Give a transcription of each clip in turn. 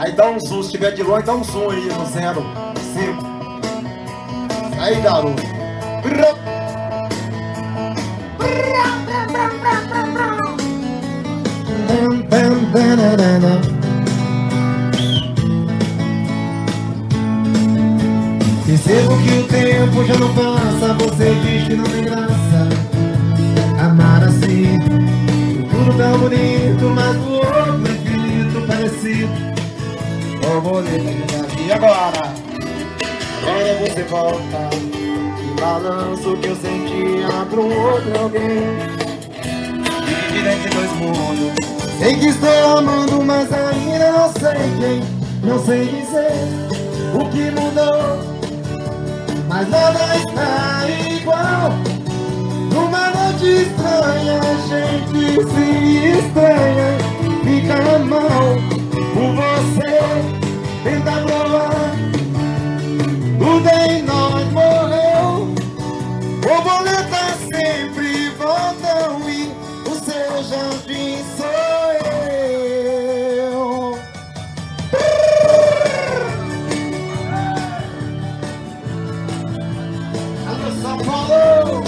Aí dá um zoom, se tiver de longe, dá um zoom aí no 0, 5. Aí, garoto. Percebo que o tempo já não passa. Você diz que não tem graça amar assim. Tudo tão bonito, mas o outro é infinito, parecido. E agora? Agora você volta e balança o que eu sentia pra um outro alguém. Dividir entre dois mundos. Sei que estou amando, mas ainda não sei quem. Não sei dizer o que mudou, mas nada está igual. Numa noite estranha, a gente se estranha, fica mal por você. Tenta provar, tudo em nós morreu. Borboletas sempre voltam e o seu jardim sou eu. Alô, São Paulo!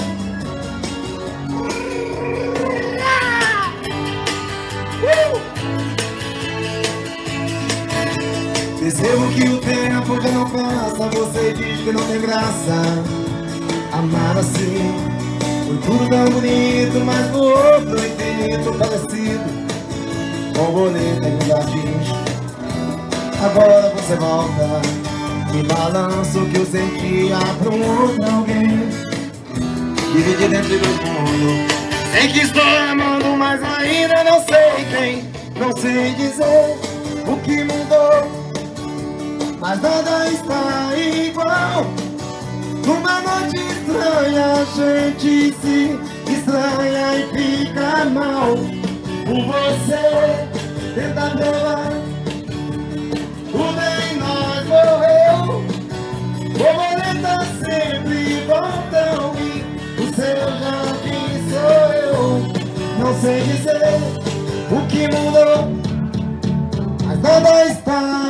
Percebo que o tempo já não passa. Você diz que não tem graça amar assim. Foi tudo tão bonito, mas no outro infinito parecido. Borboleta em jardins. Agora você volta e balança o que eu sentia pra um outro alguém. Dividido entre dois mundos. Sei que estou amando, mas ainda não sei quem. Não sei dizer o que mudou, mas nada está igual. Numa noite estranha, a gente se estranha e fica mal por você. Tenta provar, tudo em nós morreu. Borboletas sempre voltam e o seu jardim sou eu. Não sei dizer o que mudou, mas nada está